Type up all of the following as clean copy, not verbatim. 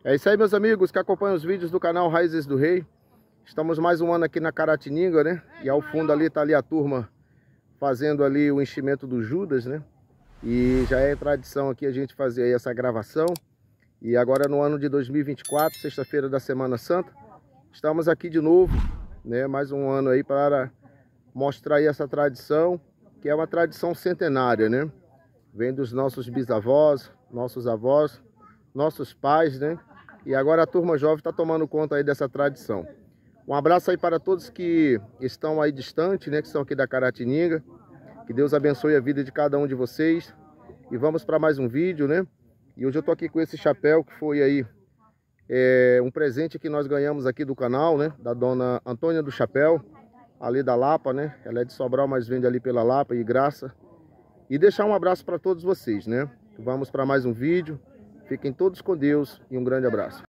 É isso aí, meus amigos que acompanham os vídeos do canal Raízes do Rei. Estamos mais um ano aqui na Caratinga, né? E ao fundo ali tá ali a turma fazendo ali o enchimento do Judas, né? E já é tradição aqui a gente fazer aí essa gravação. E agora no ano de 2024, sexta-feira da Semana Santa, estamos aqui de novo, né? Mais um ano aí para mostrar aí essa tradição, que é uma tradição centenária, né? Vem dos nossos bisavós, nossos avós, nossos pais, né? E agora a turma jovem está tomando conta aí dessa tradição. Um abraço aí para todos que estão aí distante, né? Que são aqui da Caratinga. Que Deus abençoe a vida de cada um de vocês. E vamos para mais um vídeo, né? E hoje eu tô aqui com esse chapéu que foi aí um presente que nós ganhamos aqui do canal, né? Da dona Antônia do Chapéu, ali da Lapa, né? Ela é de Sobral, mas vende ali pela Lapa e Graça. E deixar um abraço para todos vocês, né? Vamos para mais um vídeo. Fiquem todos com Deus e um grande abraço.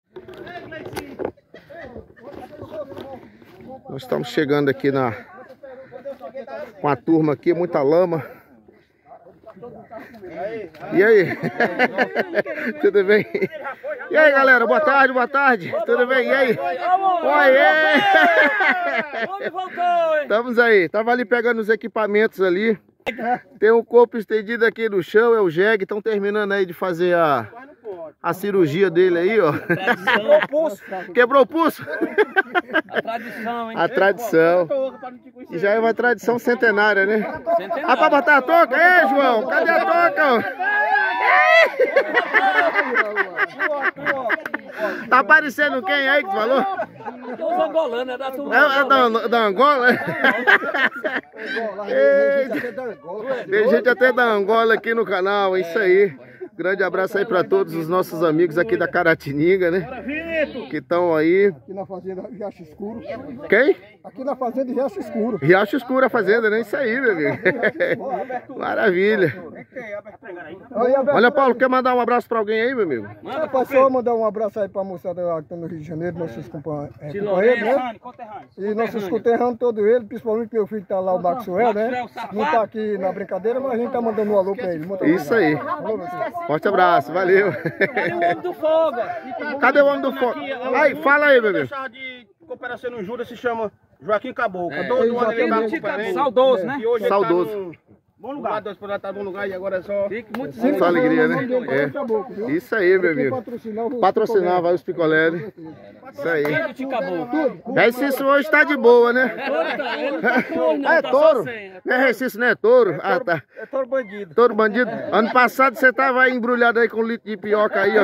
Nós estamos chegando aqui com a turma aqui, muita lama. E aí? Tudo bem? E aí, galera? Boa tarde, boa tarde. Tudo bem? E aí? Oi! Estamos aí. Tava ali pegando os equipamentos ali. Tem um corpo estendido aqui no chão, é o jegue. Estão terminando aí de fazer a cirurgia dele aí, ó. Quebrou o pulso. Quebrou o pulso? A tradição, hein? A tradição. E já é uma tradição centenária, né? Ah, pra botar a touca? Ei, João, cadê a touca? Tá aparecendo quem aí que tu falou? Os angolanos, é da turma. É da Angola? Tem gente até da Angola aqui no canal, é isso aí. Grande abraço aí para todos os nossos amigos aqui da Caratinga, né? Que estão aí. Aqui na fazenda Riacho Escuro. Quem? Aqui na fazenda Riacho Escuro. Riacho Escuro a fazenda, né? Isso aí, meu amigo. Maravilha. Olha, Paulo, quer mandar um abraço para alguém aí, meu amigo? Passou mandar um abraço aí para a moçada que está no Rio de Janeiro, nossos companheiros, né? E nossos conterrâneos, todos eles, principalmente meu filho que está lá, o Maxwell, né? Não está aqui na brincadeira, mas a gente está mandando um alô para ele. Isso aí. Forte abraço, valeu. Cadê o homem do fogo? Cadê o homem do fogo? Aí, fala aí, meu amigo. De cooperação no Judas se chama Joaquim Caboclo. Saudoso, né? E hoje Saudoso. ele tá bom lugar, Deus por tá bom lugar e agora é só. Só alegria, né? É. Isso aí, meu amigo. Patrocinar, vai os picolé, né? Isso aí. Recife hoje tá de boa, né? É touro? Não é Recife, não é touro? Ah, tá. É todo bandido. Touro bandido. Ano passado você tava aí embrulhado aí com um litro de pioca aí, ó.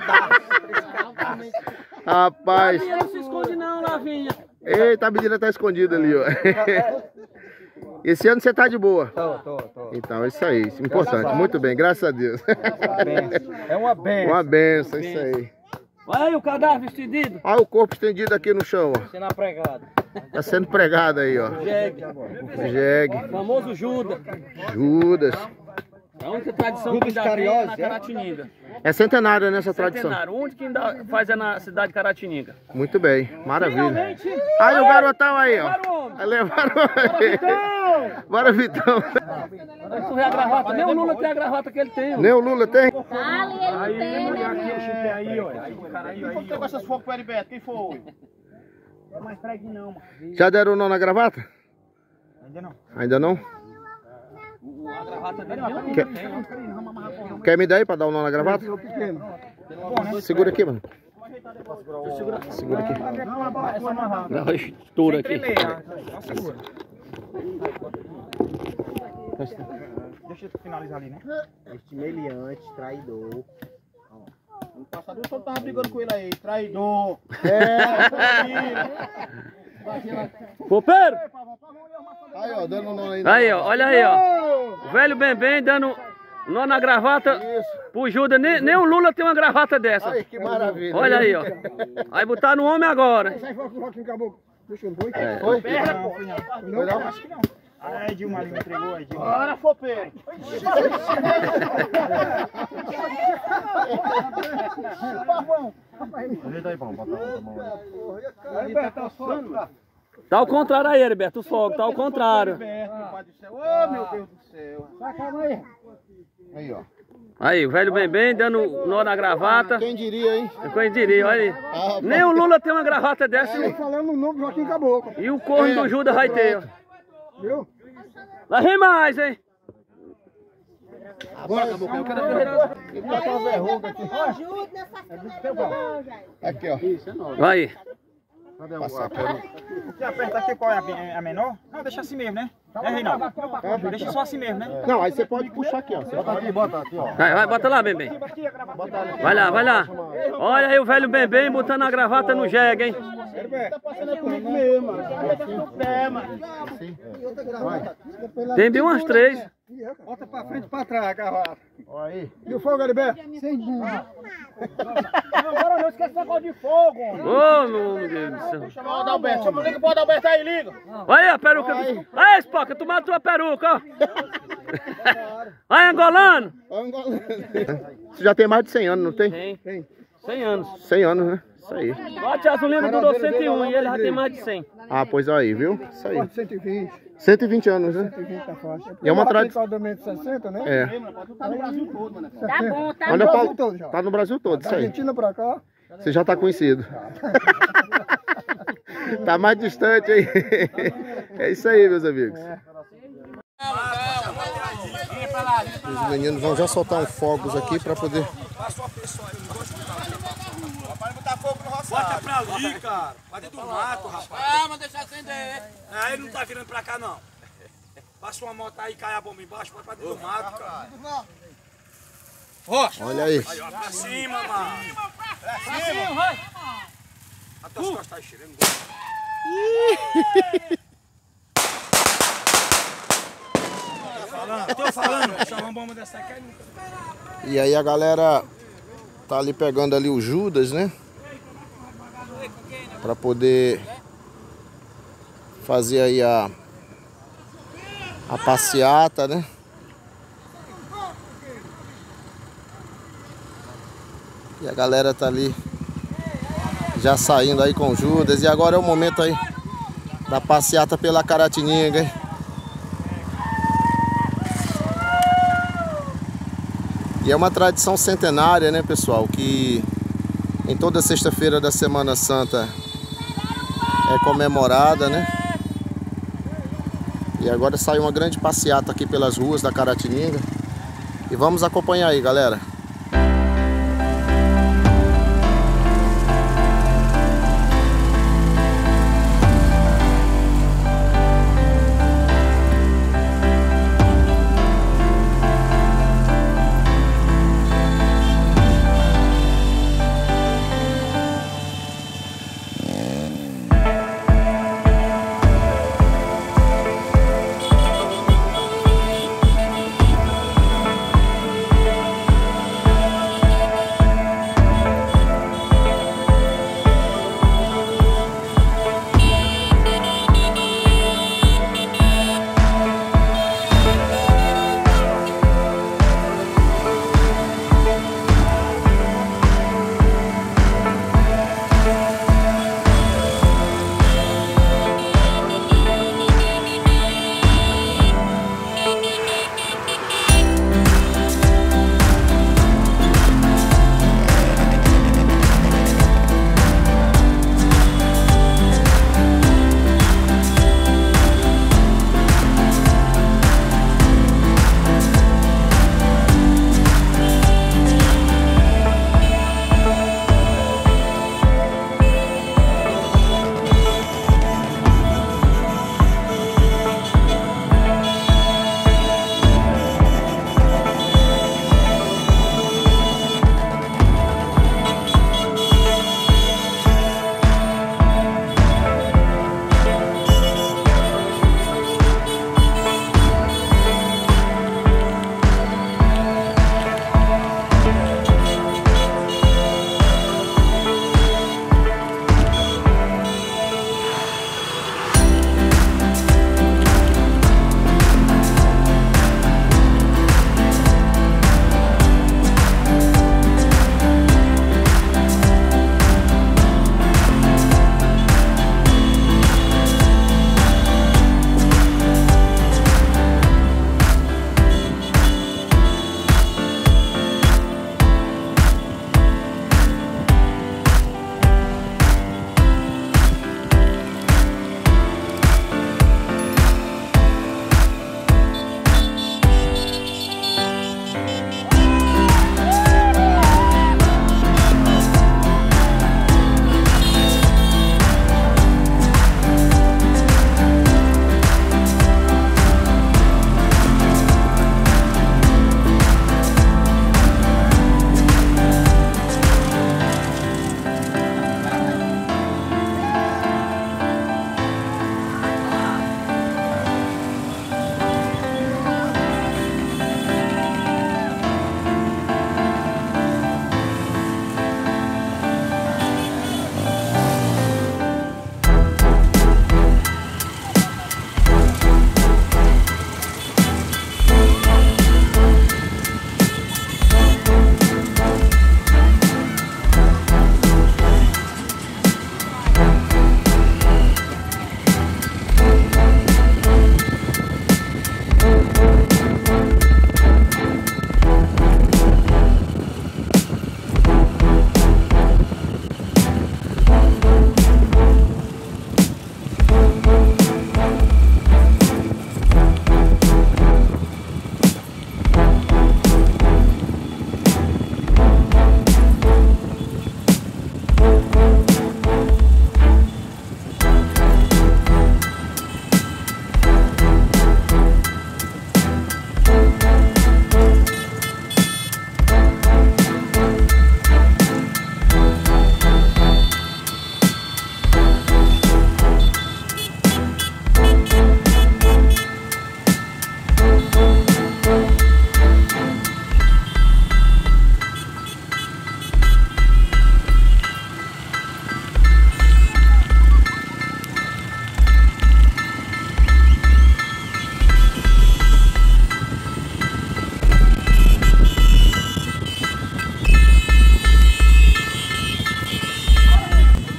Rapaz. Não se esconde não, Lavinha. Eita, a menina tá escondida ali, ó. Esse ano você tá de boa? Tô. Então, é isso aí. Importante. Muito bem, graças a Deus. É uma benção. Uma benção, isso aí. Olha aí o cadáver estendido. Olha o corpo estendido aqui no chão, ó. Sendo apregado. Tá sendo pregado aí, ó. Jegue. Jegue. Famoso Judas. Judas. É a única tradição que ainda tem na Caratinga. É centenária nessa tradição. Centenário. O único que ainda faz é na cidade de Caratinga. Muito bem, maravilha. Aí o garotão aí, ó. Levaram o Bora, Vitão. Tu vê a gravata, nem o Lula tem a gravata que ele tem. Nem o Lula tem? Aí, quem pegou essas focas para Heriberto? Quem foi? Não é mais pregue não, mano. Já deram o nó na gravata? Ainda não. Ainda não? A gravata dele Quer me dar aí pra dar o nó na gravata? Segura aqui, mano. Segura aqui. não estoura aqui. Deixa eu finalizar ali, né? Este meliante, traidor. Ano passado eu só tava brigando com ele aí, traidor. Copeiro! Aí, ó, dando o nó aí. Aí, ó, olha aí, ó. O velho bem dando nó na gravata pro Judas. Nem o Lula tem uma gravata dessa. Ai, que maravilha. Olha aí, ó. Aí botar no homem agora. Sai fora com o Joaquim Caboclo. Deixa eu ver. Foi? Foi não? Acho que não. Ah, Edilma ali me entregou, Edilma. Bora, fopeiro! Ajeita aí, vamos botar outra mão aí. Tá ao contrário aí, Heriberto, o fogo, tá ao contrário. Ô, meu Deus do céu. Calma aí. Aí, ó. Aí, o velho bem dando nó na gravata. Quem diria, hein? Quem diria, olha aí. Nem o Lula tem uma gravata dessa. Falando o nome do Joaquim Caboclo. E o corno do Judas vai ter. Viu? Vai rir mais, hein? Agora, Caboclo, eu quero ver. Ele tá com uma verruga aqui. Aqui, ó. Vai. Passar a peruca. O que aperta aqui, qual é a menor? Não, deixa assim mesmo, né? É, Reinaldo? Deixa só assim mesmo, né? Não, aí você pode puxar aqui, ó. Bota aqui, ó. Vai, bota lá, bem. Vai lá. Olha aí o velho bem botando a gravata no jegue, hein? Tá passando comigo mesmo, mano. Tem bem umas 3. Bota pra frente e pra trás a gravata. Olha aí. E o fogo, Heriberto? Sem dúvida. Agora não esquece esse negócio de fogo. Ô, meu Deus do céu. Chama o Adalberto. Liga pro Adalberto aí, liga. Olha aí a peruca. Aí, Spoca, tu matou a peruca, ó. Olha, angolano. Você já tem mais de 100 anos, não tem? Tem. 100 anos. 100 anos, né? Isso aí. A tia Zulina durou 101 e ele já tem mais de 100. Ah, pois aí, viu? Isso aí. 120. 120 anos, né? 120 tá fácil. E é uma tradição. Tá no 60, né? É. Tá no Brasil todo, mano. Tá bom, tá Olha, bom. Paulo, todo já. tá no Brasil todo, Da isso aí. Argentina pra cá. Você já tá conhecido. Tá mais distante aí. É isso aí, meus amigos. Os meninos vão já soltar um fogos aqui pra poder... Bota pra ali, cara. Vai dentro do mato, rapaz. Mas deixa acender. É, ele não tá virando pra cá, não. Passa uma moto aí, cai a bomba embaixo, vai pra dentro do mato, cara. Rocha. Olha aí. Aí, ó, pra cima, mano. Pra cima, vai. Até as costas tá cheirando. Tô falando. Chamar uma bomba dessa aqui. E aí a galera tá ali pegando ali o Judas, né? Pra poder fazer aí a passeata, né? E a galera tá ali já saindo aí com o Judas. E agora é o momento aí da passeata pela Caratinga, hein? E é uma tradição centenária, né, pessoal? Que em toda sexta-feira da Semana Santa é comemorada, né? E agora sai uma grande passeata aqui pelas ruas da Caratinga. E vamos acompanhar aí, galera.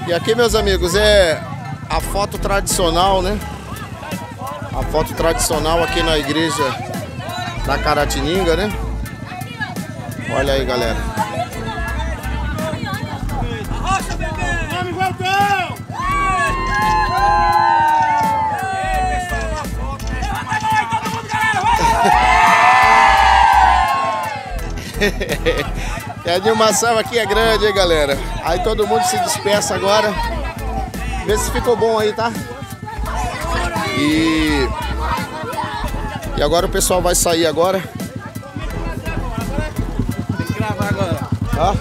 E aqui, meus amigos, é a foto tradicional, né? A foto tradicional aqui na igreja da Caratininga, né? Olha aí, galera. E a animação aqui é grande, hein, galera? Aí todo mundo se dispersa agora. Vê se ficou bom aí, tá? E agora o pessoal vai sair agora. Tem que gravar agora. Ó.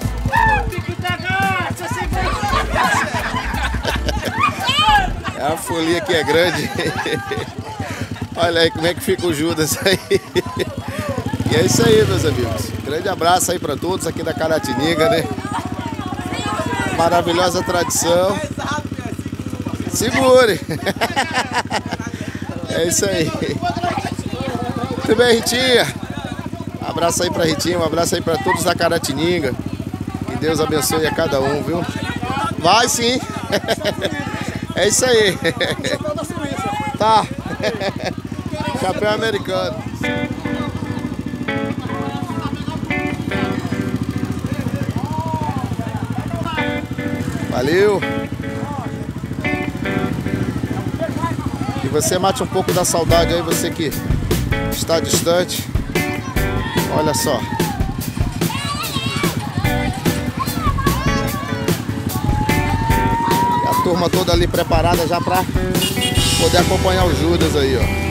A folia aqui é grande. Olha aí como é que fica o Judas aí. E é isso aí, meus amigos. Grande abraço aí para todos aqui da Caratininga, né? Maravilhosa tradição. Segure. É isso aí. Muito bem, Ritinha. Um abraço aí pra Ritinha, um abraço aí pra todos da Caratininga. Que Deus abençoe a cada um, viu? Vai sim. É isso aí. Tá. Chapéu americano. Valeu. E você mate um pouco da saudade aí, você que está distante. Olha só. E a turma toda ali preparada já para poder acompanhar o Judas aí, ó.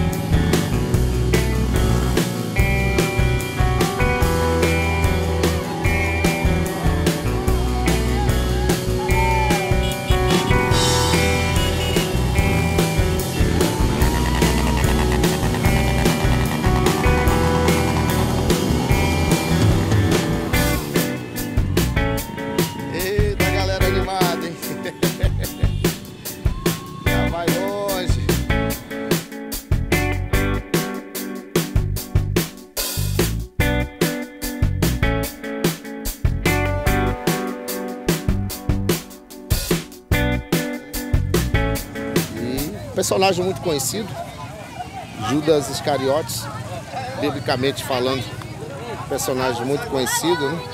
Personagem muito conhecido, Judas Iscariotes, biblicamente falando, personagem muito conhecido, né?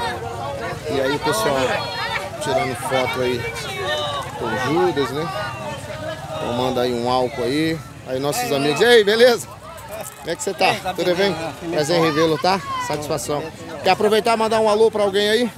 E aí o pessoal tirando foto aí com Judas, né? Tomando aí um álcool aí. Aí nossos amigos, e aí, beleza? Como é que você tá? Tudo bem? Prazer em revê-lo, tá? Satisfação. Quer aproveitar e mandar um alô pra alguém aí?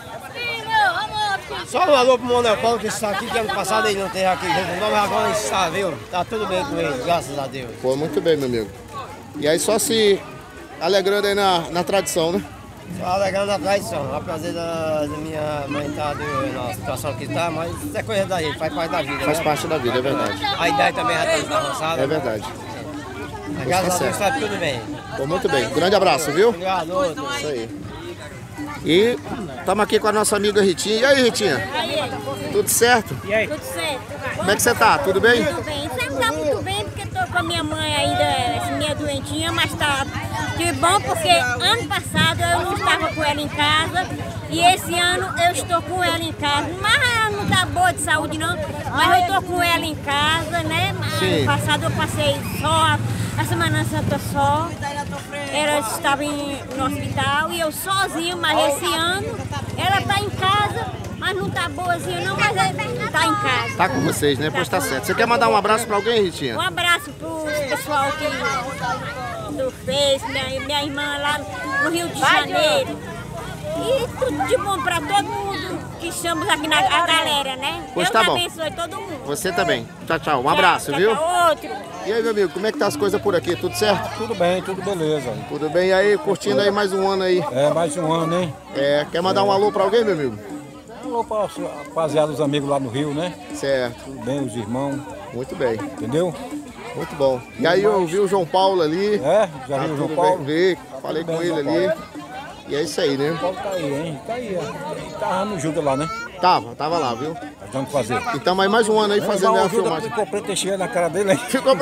Só um alô pro Manuel Paulo, que está aqui, que ano passado ele não teve aqui, mas agora ele está, viu? Tá tudo bem com ele, graças a Deus. Pô, muito bem, meu amigo. E aí só se alegrando aí na tradição, né? Só alegrando a tradição, apesar da minha mãe estar na situação que está, mas isso é coisa da gente, faz parte da vida. Faz né? parte da vida, é verdade. A idade também já está avançada. É verdade. Mas graças a Deus está tudo bem. Pô, muito bem. Grande abraço, viu? Obrigado. Isso aí. E estamos aqui com a nossa amiga Ritinha. E aí, Ritinha? Tudo certo? E aí? Tudo certo. Como é que você tá? Tudo bem? Tudo bem. Você não tá muito bem porque estou com a minha mãe ainda, minha doentinha, mas tá de bom porque ano passado eu não estava com ela em casa e esse ano eu estou com ela em casa. Mas ela não tá boa de saúde não, mas eu estou com ela em casa, né? Ano passado eu passei só a Semana Santa só. Ela estava no hospital e eu sozinha, mas esse ano ela está em casa, mas não está boazinha não, mas está em casa. Tá com vocês, né? Pois tá certo. Você quer mandar um abraço para alguém, Ritinha? Um abraço pro pessoal que do Face, minha irmã lá no Rio de Janeiro. E tudo de bom para todo mundo que estamos aqui na galera, né? Pois Deus tá bom. abençoe todo mundo. Você também. Tchau, tchau. Um abraço, tchau, viu? Tchau, outro. E aí, meu amigo, como é que tá as coisas por aqui? Tudo certo? Tudo bem, tudo beleza. Tudo bem? E aí, curtindo aí mais um ano aí? É, mais um ano, hein? É, quer mandar um alô para alguém, meu amigo? Um alô para rapaziada, os amigos lá no Rio, né? Certo. Tudo bem, os irmãos. Muito bem. Entendeu? Muito bom. E aí eu vi o João Paulo ali. É, já vi o João Paulo? Vi, falei com ele ali. E é isso aí, né? O Paulo tá aí, hein? Tá aí, ele tava no Judas lá, né? Tava lá, viu? Vamos fazer. Então, mais um ano aí fazendo a filmagem. Ficou preto enchendo na cara dele, hein? Ficou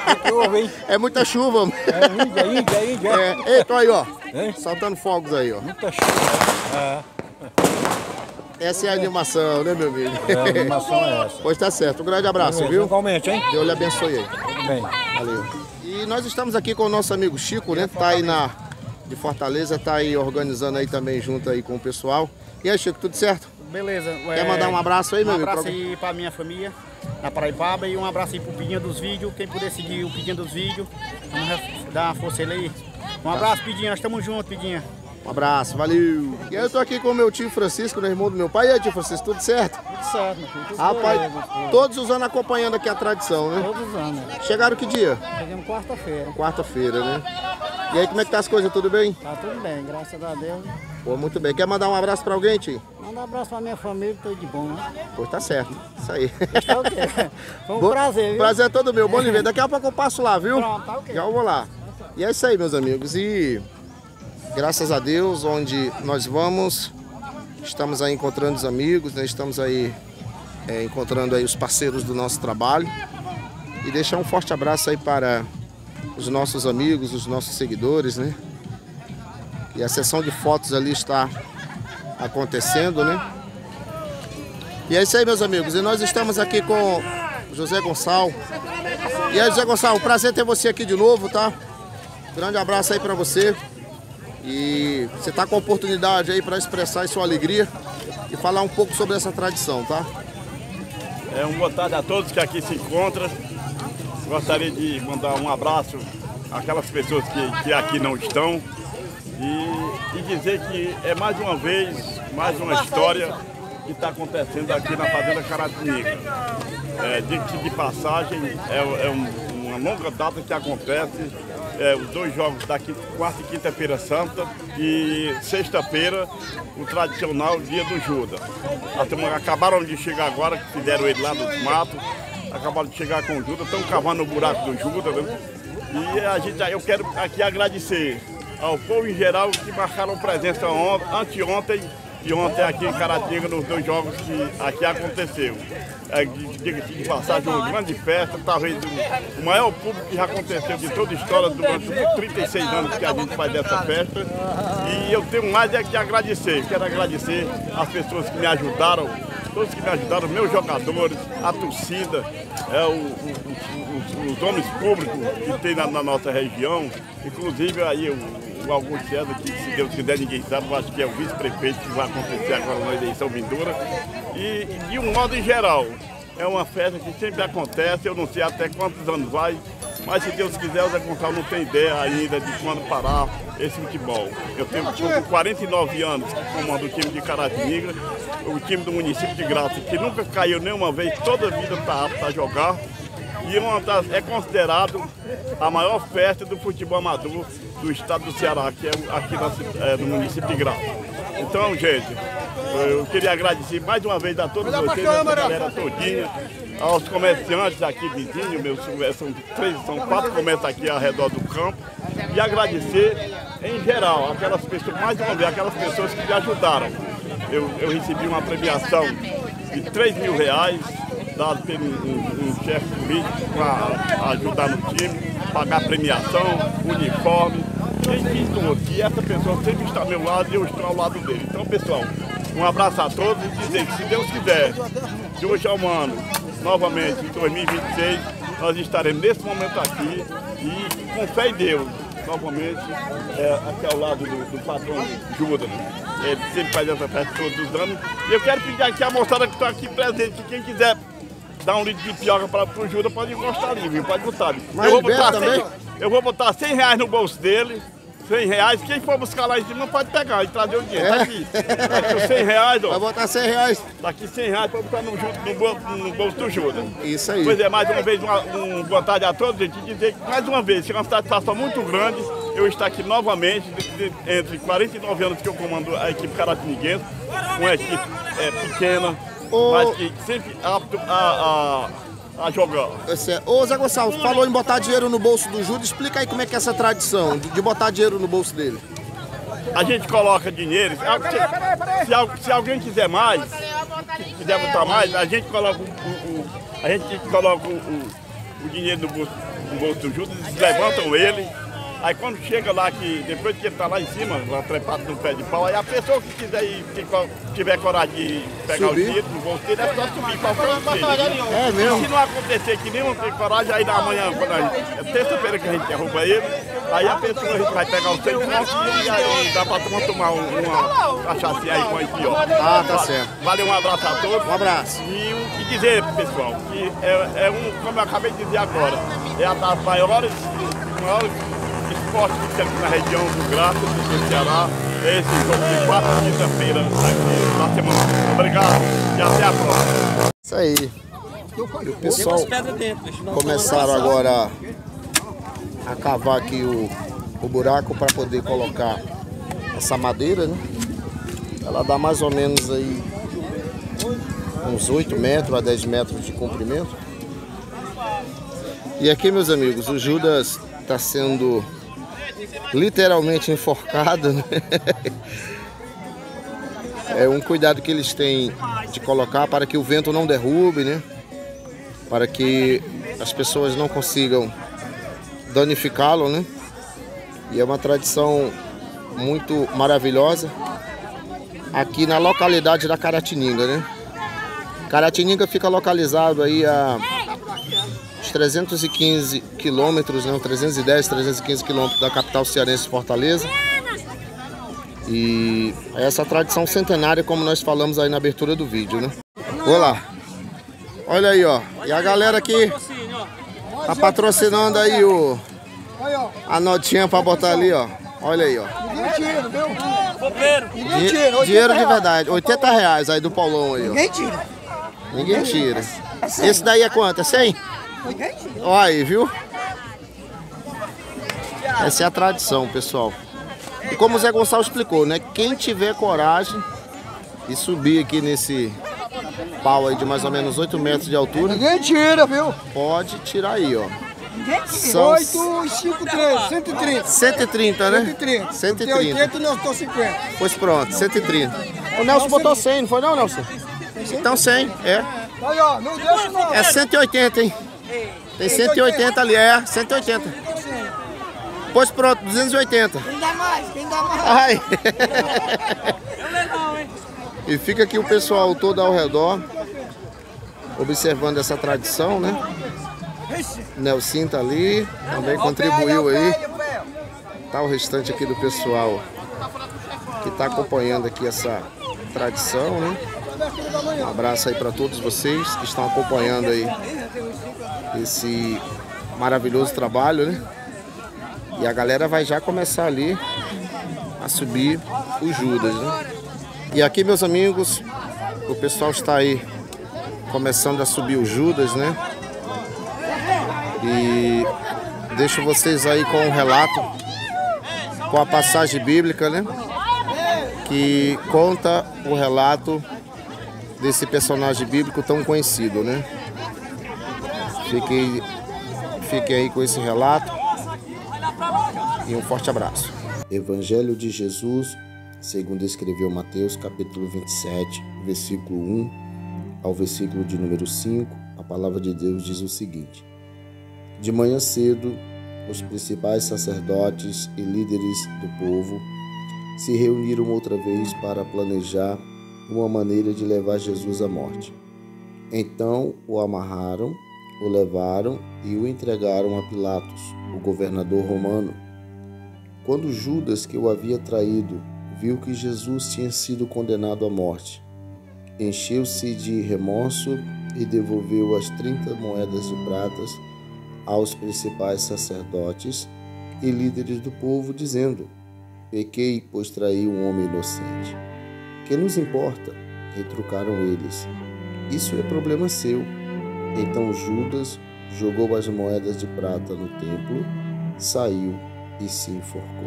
É muita chuva. É índia. Eita, aí, ó. Saltando fogos aí, ó. Muita chuva. Essa é a animação, né, meu amigo? A animação é essa. Pois tá certo. Um grande abraço, viu? Igualmente, hein? Deus lhe abençoe aí. Tudo bem. Valeu. E nós estamos aqui com o nosso amigo Chico, né? Tá aí de Fortaleza, tá aí organizando aí também junto aí com o pessoal. E aí, Chico, tudo certo? Beleza. Quer mandar um abraço aí, meu amigo? Um abraço aí pra minha família, na Paraipaba, e um abraço aí pro Pidinha dos Vídeos. Quem puder seguir o Pidinha dos Vídeos, vamos dar uma força ele aí. Um abraço, Pidinha. Nós estamos juntos, Pidinha. Um abraço, valeu. E aí eu tô aqui com o meu tio Francisco, né, irmão do meu pai. E aí, tio Francisco, tudo certo? Tudo certo, meu filho. Tudo Rapaz, bem, todos os anos acompanhando aqui a tradição, né? todos os anos. Chegaram que dia? Chegamos quarta-feira. Quarta-feira, né? E aí, como é que tá as coisas? Tudo bem? Tá tudo bem, graças a Deus. Pô, muito bem. Quer mandar um abraço pra alguém, tio? Manda um abraço pra mina família, tudo de bom, né? Pô, tá certo. Isso aí. Tá ok. Foi um prazer, viu? Prazer é todo meu. Bom de ver. Daqui a pouco eu passo lá, viu? Pronto, tá ok. Já vou lá. E é isso aí, meus amigos. E graças a Deus, onde nós vamos, estamos aí encontrando os amigos, né? Estamos aí encontrando aí os parceiros do nosso trabalho. E deixar um forte abraço aí para os nossos amigos, os nossos seguidores, né? E a sessão de fotos ali está acontecendo, né? E é isso aí, meus amigos. E nós estamos aqui com o José Gonçalo. E aí, José Gonçalo, prazer ter você aqui de novo, tá? Grande abraço aí para você. E você tá com a oportunidade aí para expressar a sua alegria e falar um pouco sobre essa tradição, tá? Boa tarde a todos que aqui se encontram. Gostaria de mandar um abraço àquelas pessoas que aqui não estão e dizer que é mais uma vez, mais uma história que está acontecendo aqui na Fazenda Caratinga. De passagem, uma longa data que acontece, os dois jogos daqui, quarta e quinta-feira santa, e sexta-feira, o tradicional dia do Judas. Acabaram de chegar agora, que fizeram ele lá nos matos, acabaram de chegar com o Judas, estão cavando o buraco do Judas, né? E eu quero aqui agradecer ao povo em geral que marcaram presença anteontem e ontem aqui em Caratinga, nos dois jogos que aqui aconteceu. Diga-se de passagem, uma grande festa, talvez o maior público que já aconteceu de toda a história durante 36 anos que a gente faz dessa festa. E eu tenho mais que agradecer, quero agradecer as pessoas que me ajudaram, todos que me ajudaram, meus jogadores, a torcida, os homens públicos que tem na nossa região, inclusive aí o Augusto César, que se Deus quiser ninguém sabe, eu acho que é o vice-prefeito que vai acontecer agora na eleição vindoura. E de um modo em geral, é uma festa que sempre acontece, eu não sei até quantos anos vai, mas se Deus quiser, o Zé Gonçalo não tem ideia ainda de quando parar esse futebol. Eu tenho 49 anos que comando o time de Caratinga, o time do município de Graça, que nunca caiu nenhuma vez, toda a vida está apto a jogar. E é considerado a maior festa do futebol amador do estado do Ceará, que é aqui no município de Graça. Então, gente, eu queria agradecer mais uma vez a todos vocês, a galera todinha, aos comerciantes aqui vizinhos, são 4 comércios aqui ao redor do campo, e agradecer em geral aquelas pessoas, mais uma vez, aquelas pessoas que me ajudaram. Eu recebi uma premiação de R$3.000, dado pelo um chefe político para ajudar no time, pagar premiação, uniforme, enfim, tudo. E essa pessoa sempre está ao meu lado e eu estou ao lado dele. Então, pessoal, um abraço a todos e dizer que, se Deus quiser, de hoje ao ano, novamente, em 2026, nós estaremos nesse momento aqui e, com fé em Deus, novamente, aqui ao lado do patrão Judas, né? Ele sempre faz essa festa todos os anos. E eu quero pedir aqui a moçada que está aqui presente, que quem quiser dar um litro de pioca para o Judas, pode encostar ali, viu? Pode botar. Eu vou botar R$100 no bolso dele, R$100. Quem for buscar lá em cima pode pegar e trazer o dinheiro. Tá aqui. Tá aqui os R$100, ó. Vai botar R$100. Tá aqui R$100 para botar no bolso do Judas. Isso aí. Pois é, mais uma vez, boa tarde a todos, gente. E dizer que, mais uma vez, que é uma satisfação muito grande eu estar aqui novamente, entre 49 anos que eu comando a equipe caratiniguense, uma equipe pequena, mas que sempre apto a jogar. Ô Zé Gonçalo, falou em botar dinheiro no bolso do Judas, explica aí como é que é essa tradição de botar dinheiro no bolso dele. A gente coloca dinheiro, se alguém quiser mais, quiser botar mais, a gente coloca o dinheiro no bolso do Judas, eles levantam ele Aí quando chega lá, que depois que ele tá lá em cima, lá trepado no pé de pau, aí a pessoa que quiser ir, que tiver coragem de pegar subir. o tiro, no bom tiro, é só subir qualquer um seja. É mesmo? Se não acontecer que nenhum tem coragem, aí na manhã, é terça-feira que a gente derruba ele, aí a pessoa a gente vai pegar o 100 pontos e aí dá pra tomar uma cachaça aí com esse ó. Ah, tá certo. Valeu, um abraço a todos. Um abraço. E dizer, pessoal, que como eu acabei de dizer agora, é a das maiores esportes que temos na região do Graça, do Ceará. Esse jogo de 4 quinta-feira aqui na semana. Obrigado e até a próxima. Isso aí. E o pessoal começaram agora a cavar aqui o buraco para poder colocar essa madeira, né? Ela dá mais ou menos aí uns 8 metros a 10 metros de comprimento. E aqui, meus amigos, o Judas está sendo literalmente enforcado, né? É um cuidado que eles têm de colocar para que o vento não derrube, né? Para que as pessoas não consigam danificá-lo, né? E é uma tradição muito maravilhosa aqui na localidade da Caratininga, né? Caratininga fica localizado aí a 315 quilômetros, né? 310, 315 quilômetros da capital cearense, Fortaleza. E essa tradição centenária, como nós falamos aí na abertura do vídeo, né? Olá. Olha aí, ó. E a galera aqui tá patrocinando aí a notinha pra botar ali, ó. Olha aí, ó. Ninguém tira, viu? Dinheiro de verdade. 80 reais aí do Paulão aí, ó. Ninguém tira. Ninguém tira. Esse daí é quanto? É 100? Olha aí, viu? Essa é a tradição, pessoal. E como o Zé Gonçalves explicou, né? Quem tiver coragem de subir aqui nesse pau aí de mais ou menos 8 metros de altura, ninguém tira, viu? Pode tirar aí, ó. São 8, 5, 3, 130. 130, né? 130. 130. 80 e nós estamos 50. Pois pronto, 130. O Nelson botou 100, não foi não, Nelson? Então 100, é. Aí, ó, não deixa não. É 180, hein? Tem 180 ali, é, 180. Pois pronto, 280. Quem dá mais? Quem dá mais? Ai. E fica aqui o pessoal todo ao redor, observando essa tradição, né? Nelson tá ali, também contribuiu aí. Tá o restante aqui do pessoal que tá acompanhando aqui essa tradição, né? Um abraço aí para todos vocês que estão acompanhando aí esse maravilhoso trabalho, né? E a galera vai já começar ali a subir o Judas, né? E aqui, meus amigos, o pessoal está aí começando a subir o Judas, né? E deixo vocês aí com um relato, com a passagem bíblica, né? Que conta o relato desse personagem bíblico tão conhecido, né? Fiquem aí com esse relato e um forte abraço. Evangelho de Jesus, segundo escreveu Mateus, capítulo 27, versículo 1 ao versículo de número 5, a palavra de Deus diz o seguinte: de manhã cedo, os principais sacerdotes e líderes do povo se reuniram outra vez para planejar uma maneira de levar Jesus à morte. Então o amarraram, o levaram e o entregaram a Pilatos, o governador romano. Quando Judas, que o havia traído, viu que Jesus tinha sido condenado à morte, encheu-se de remorso e devolveu as 30 moedas de prata aos principais sacerdotes e líderes do povo, dizendo: pequei, pois traí um homem inocente. Que nos importa? Retrucaram eles. Isso é problema seu. Então Judas jogou as moedas de prata no templo, saiu e se enforcou.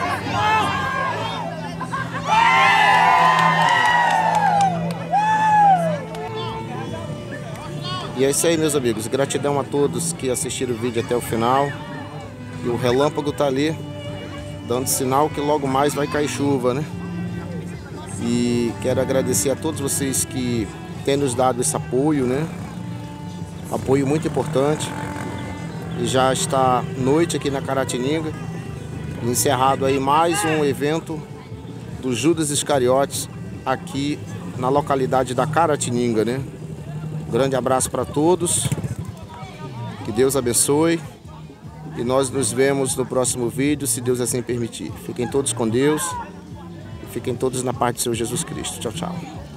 E é isso aí, meus amigos. Gratidão a todos que assistiram o vídeo até o final. E o relâmpago tá ali, dando sinal que logo mais vai cair chuva, né? E quero agradecer a todos vocês que têm nos dado esse apoio, né? Apoio muito importante. E já está noite aqui na Caratininga. Encerrado aí mais um evento do Judas Iscariotes aqui na localidade da Caratinga, né? Grande abraço para todos. Que Deus abençoe. E nós nos vemos no próximo vídeo, se Deus assim permitir. Fiquem todos com Deus. E fiquem todos na paz do Senhor Jesus Cristo. Tchau, tchau.